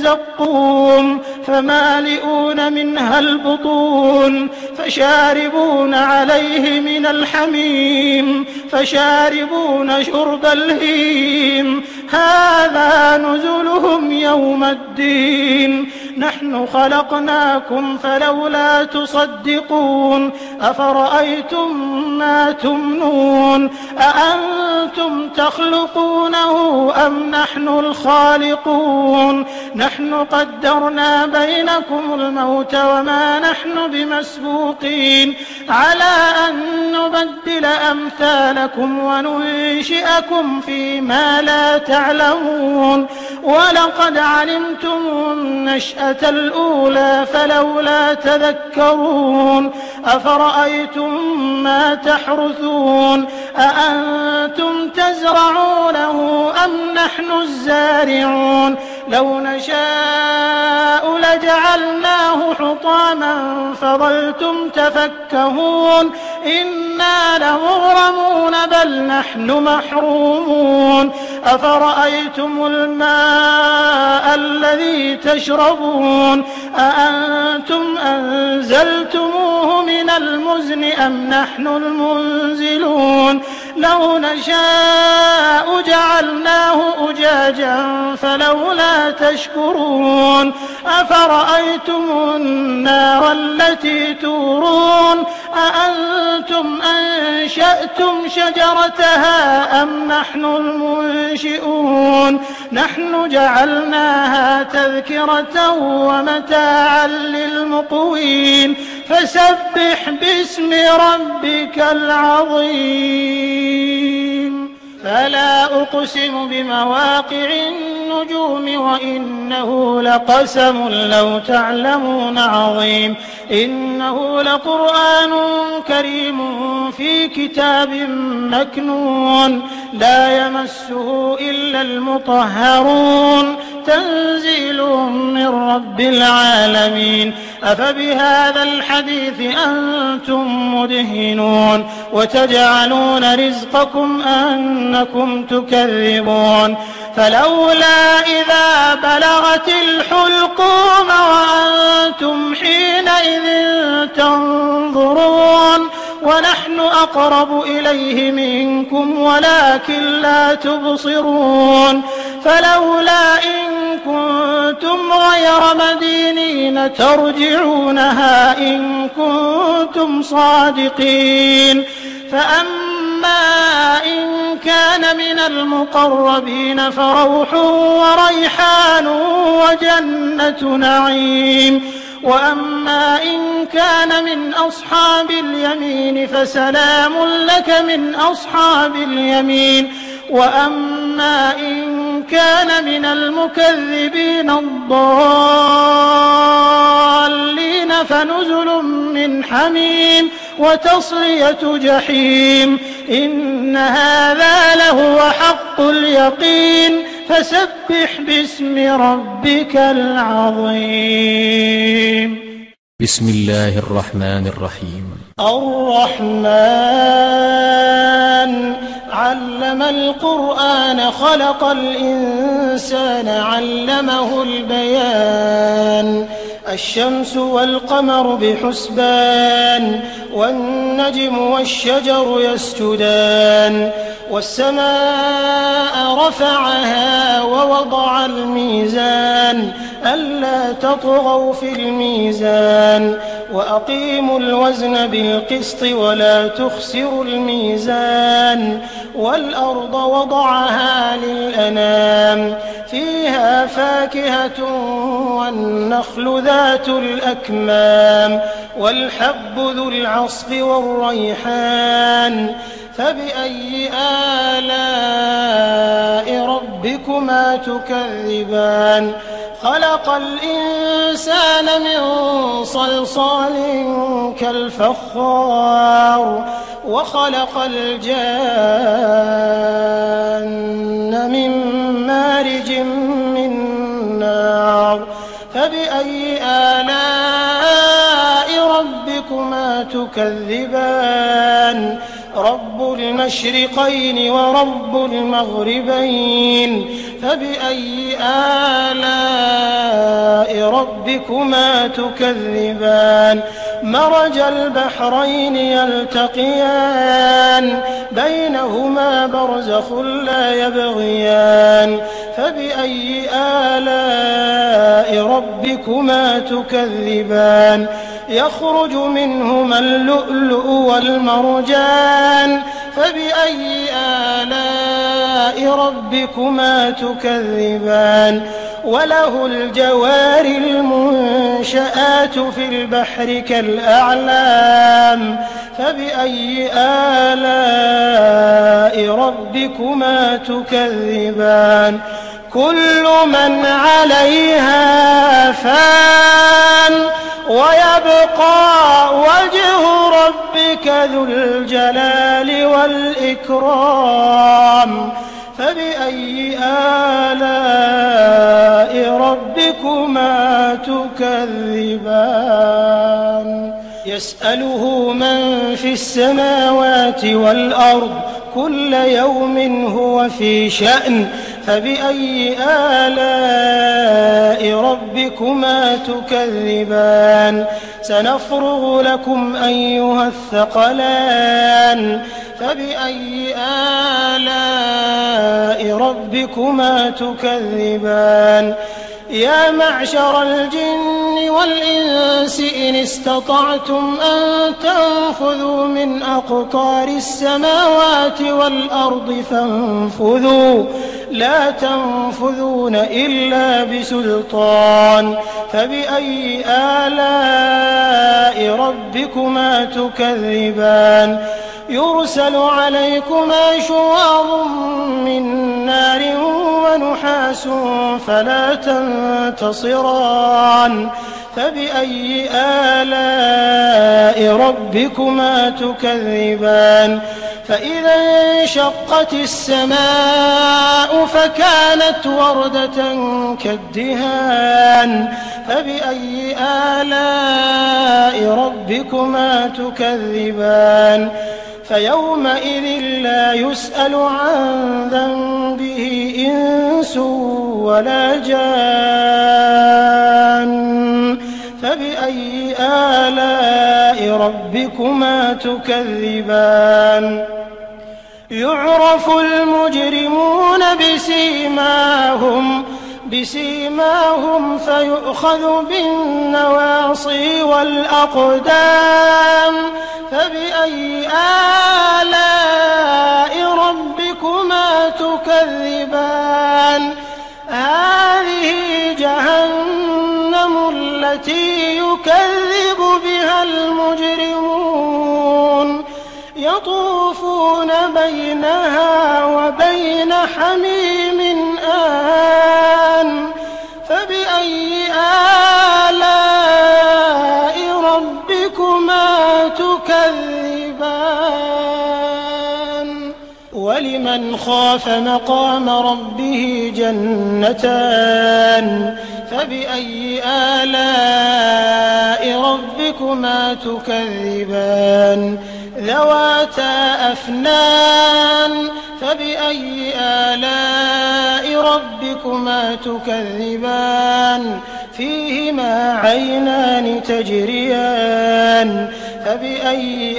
زقوم فمالئون منها البطون فشاربون عليه من الحميم فشاربون شرب الهيم هذا نزلهم يوم الدين نحن خلقناكم فلولا تصدقون أفرأيتم ما تمنون أأنتم تخلقونه أم نحن الخالقون نحن قدرنا بينكم الموت وما نحن بمسبوقين على أن نبدل أمثالكم وننشئكم فيما لا تعلمون ولقد علمتم النشأة الأولى فلولا تذكرون أفرأيتم ما تحرثون أأنتم تزرعونه أم نحن الزارعون لو نشاء لجعلناه حطاما فظلتم تفكهون إنا لمغرمون بل نحن محرومون أفرأيتم الماء الذي تشربون أأنتم أنزلتموه من المزن أم نحن المنزلون لو نشاء جعلناه أجاجا فلولا تشكرون أفرأيتم النار التي تورون أأنتم أنشأتم شجرتها أم نحن المنشئون نحن جعلناها تذكرة ومتاعا للمقوين فسبح باسم ربك العظيم. فلا أقسم بمواقع النجوم وإنه لقسم لو تعلمون عظيم إنه لقرآن كريم في كتاب مكنون لا يمسه إلا المطهرون تنزيل من رب العالمين. أفبهذا الحديث أنتم مدهنون وتجعلون رزقكم أنكم تكذبون فلولا إذا بلغت الحلقوم وأنتم حينئذ تنظرون ونحن أقرب إليه منكم ولكن لا تبصرون فلولا إن كنتم غير مدينين ترجعونها إن كنتم صادقين. فأما إن كان من المقربين فروح وريحان وجنة نعيم. وأما إن كان من أصحاب اليمين فسلام لك من أصحاب اليمين. وأما إن كان من المكذبين الضالين فنزل من حميم وتصلية جحيم. إن هذا لهو حق اليقين. فسبح باسم ربك العظيم. بسم الله الرحمن الرحيم. الرحمن علم القرآن خلق الإنسان علمه البيان. الشمس والقمر بحسبان والنجم والشجر يسجدان. والسماء رفعها ووضع الميزان ألا تطغوا في الميزان وأقيموا الوزن بالقسط ولا تخسروا الميزان. والأرض وضعها للأنام فيها فاكهة والنخل ذات الأكمام والحب ذو العصف والريحان. فبأي آلاء ربكما تكذبان. خلق الإنسان من صلصال كالفخار وخلق الجان من مارج من نار. فبأي آلاء ربكما تكذبان. رب المشرقين ورب المغربين. فبأي آلاء ربكما تكذبان. مرج البحرين يلتقيان بينهما برزخ لا يبغيان. فبأي آلاء ربكما تكذبان. يخرج منهما اللؤلؤ والمرجان. فبأي آلاء ربكما تكذبان. وله الجوار المنشآت في البحر كالأعلام. فبأي آلاء ربكما تكذبان. كل من عليها فان ويبقى وجه ربك ذو الجلال والإكرام. فبأي آلاء ربكما تكذبان. يسأله من في السماوات والأرض كل يوم هو في شأن. فبأي آلاء ربكما تكذبان. سنفرغ لكم أيها الثقلان. فبأي آلاء ربكما تكذبان. يا معشر الجن والإنس إن استطعتم أن تنفذوا من أقطار السماوات والأرض فانفذوا لا تنفذون إلا بسلطان. فبأي آلاء ربكما تكذبان. يرسل عليكما شواظ من نار ونحاس فلا تنتصران. فبأي آلاء ربكما تكذبان. فإذا انشقت السماء فكانت وردة كالدهان. فبأي آلاء ربكما تكذبان. فيومئذ لا يسأل عن ذنبه إنس ولا جان. فبأي آلاء ربكما تكذبان. يعرف المجرمون بسيماهم بسيماهم فيؤخذ بالنواصي والأقدام فبأي آلاء ربكما تكذبان هذه جهنم التي يكذب بها المجرمون يطوفون بينها وبين حميم آن فبأي آلاء ربكما تكذبان ولمن خاف مقام ربه جنتان فبأي آلاء ربكما تكذبان ذواتا أفنان فبأي آلاء ربكما تكذبان فيهما عينان تجريان فبأي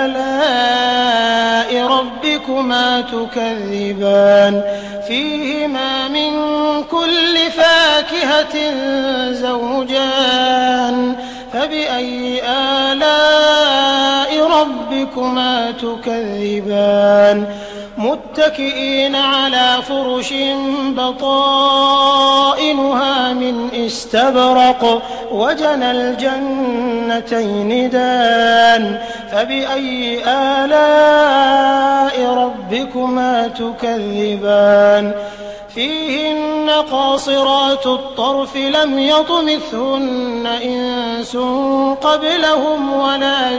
آلاء ربكما تكذبان فيهما من كل فاكهة زوجان فبأي آلاء ربكما تكذبان متكئين على فرش بطائنها من استبرق وجنى الجنتين دان فبأي آلاء ربكما تكذبان فيهن قاصرات الطرف لم يطمثهن إنس قبلهم ولا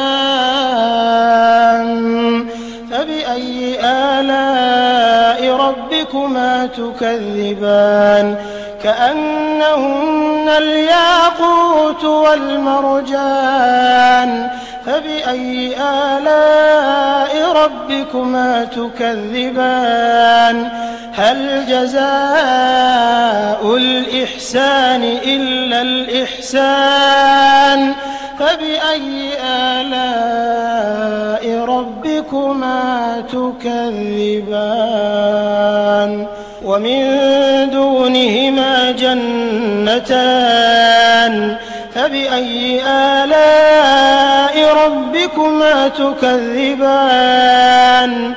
جان فبأي آلاء ربكما تكذبان كأنهن الياقوت والمرجان فبأي آلاء ربكما تكذبان هل جزاء الإحسان إلا الإحسان فبأي آلاء ربكما تكذبان ومن دونهما جنتان فبأي آلاء ربكما تكذبان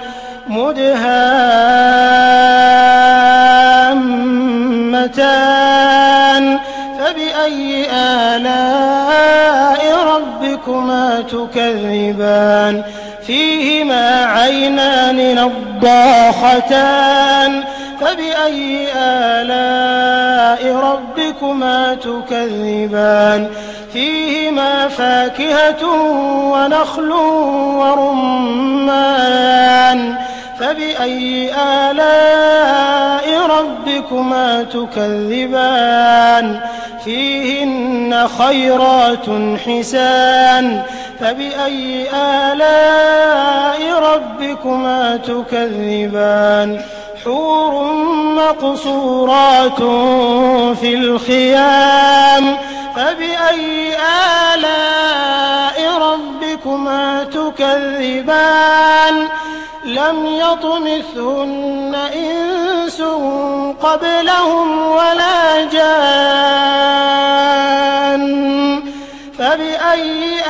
مدهامتان فبأي آلاء ربكما تكذبان فيهما عينان نضاختان فبأي آلاء ربكما تكذبان فيهما فاكهة ونخل ورمان فبأي آلاء ربكما تكذبان فيهن خيرات حسان فبأي آلاء ربكما تكذبان حور مقصورات في الخيام فبأي آلاء ربكما تكذبان لم يطمثهن إنس قبلهم ولا جان فبأي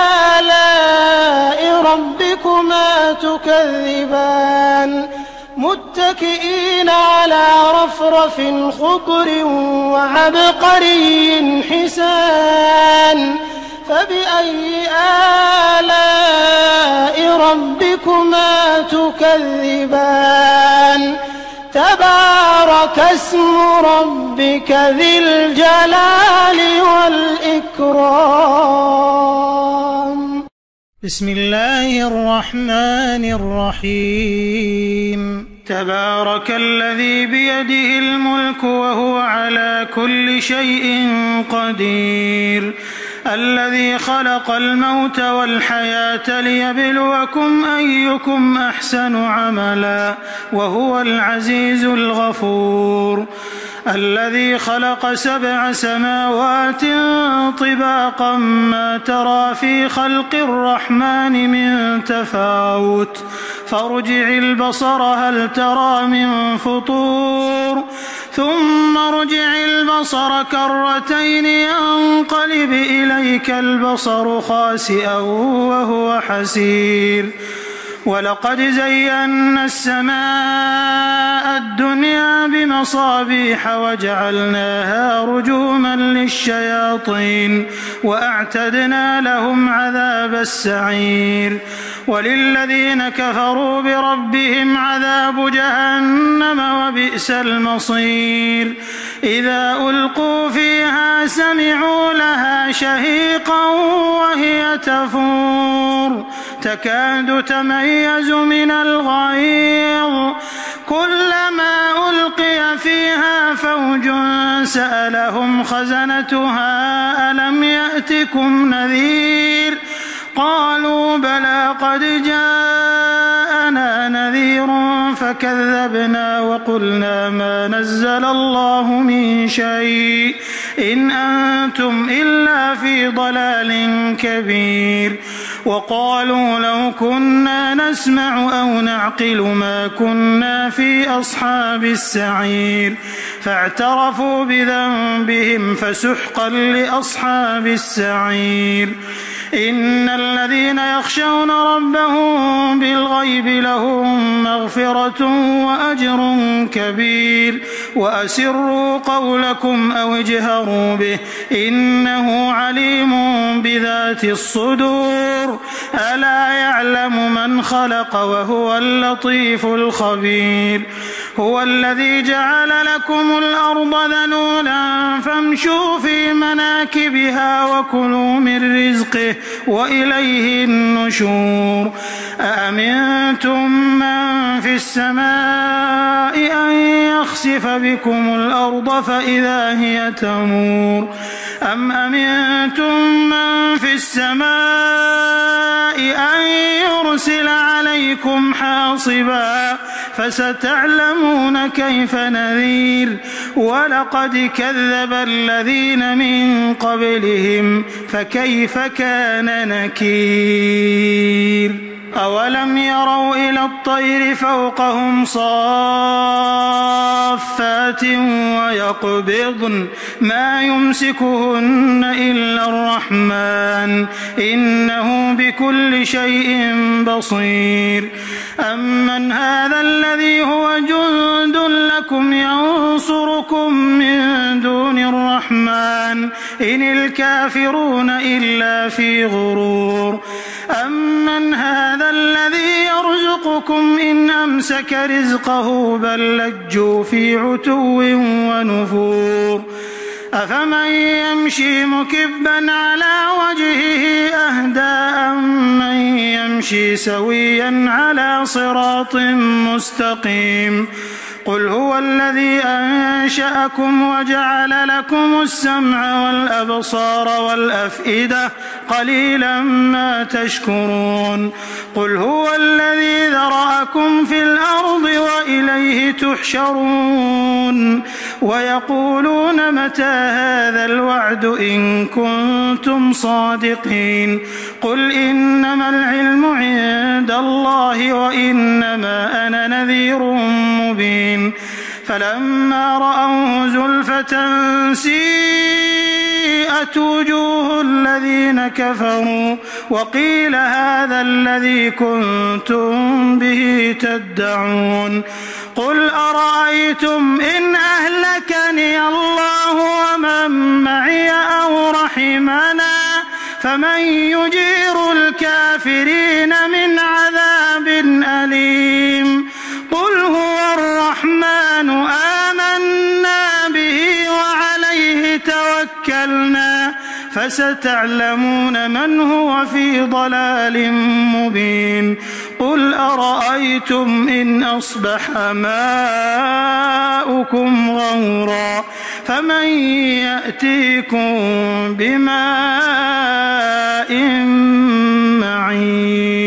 آلاء ربكما تكذبان متكئين على رفرف خضر وعبقري حسان فبأي آلاء ربكما تكذبان تبارك اسم ربك ذي الجلال والإكرام بسم الله الرحمن الرحيم تبارك الذي بيده الملك وهو على كل شيء قدير الذي خلق الموت والحياة ليبلوكم أيكم أحسن عملا وهو العزيز الغفور الذي خلق سبع سماوات طباقا ما ترى في خلق الرحمن من تفاوت فارجع البصر هل ترى من فطور ثم ارجع البصر كرتين ينقلب إليك البصر خاسئا وهو حسير ولقد زينا السماء الدنيا بمصابيح وجعلناها رجوما للشياطين وأعتدنا لهم عذاب السعير وللذين كفروا بربهم عذاب جهنم وبئس المصير إذا ألقوا فيها سمعوا لها شهيقا وهي تفور تكاد تميز من الغيظ كلما ألقي فيها فوج سألهم خزنتها ألم يأتكم نذير قالوا بلى قد جاءنا نذير فكذبنا وقلنا ما نزل الله من شيء إن أنتم إلا في ضلال كبير وقالوا لو كنا نسمع أو نعقل ما كنا في أصحاب السعير فاعترفوا بذنبهم فسحقا لأصحاب السعير إن الذين يخشون ربهم بالغيب لهم مغفرة وأجر كبير وأسروا قولكم أو اجهروا به إنه عليم بذات الصدور ألا يعلم من خلق وهو اللطيف الخبير هو الذي جعل لكم الأرض ذلولا فامشوا في مناكبها وكلوا من رزقه وإليه النشور أأمنتم من في السماء أن يخسف بكم الأرض فإذا هي تمور أم أمنتم من في السماء أن يرسل عليكم حاصبا فستعلمون كيف نذير ولقد كذب الذين من قبلهم فكيف كان نكير أولم يروا إلى الطير فوقهم صافات ويقبضن ما يمسكهن إلا الرحمن إنه بكل شيء بصير أمن هذا الذي هو جند لكم ينصركم من دون الرحمن إن الكافرون إلا في غرور أمن هذا الذي يرزقكم إن أمسك رزقه بل لجوا في عتو ونفور أفمن يمشي مكبا على وجهه أهدى أمن يمشي سويا على صراط مستقيم قل هو الذي أنشأكم وجعل لكم السمع والأبصار والأفئدة قليلا ما تشكرون قل هو الذي ذرأكم في الأرض وإليه تحشرون ويقولون متى هذا الوعد إن كنتم صادقين قل إنما العلم عند الله وإنما أنا نذير مبين فلما رأوه زلفة سيئت وجوه الذين كفروا وقيل هذا الذي كنتم به تدعون قل أرأيتم إن أهلكني الله ومن معي أو رحمنا فمن يجير الكافرين من عذاب أليم قل هو الرحمن آمنا به وعليه توكلنا فستعلمون من هو في ضلال مبين قل أرأيتم إن أصبح ماؤكم غورا فمن يأتيكم بماء معين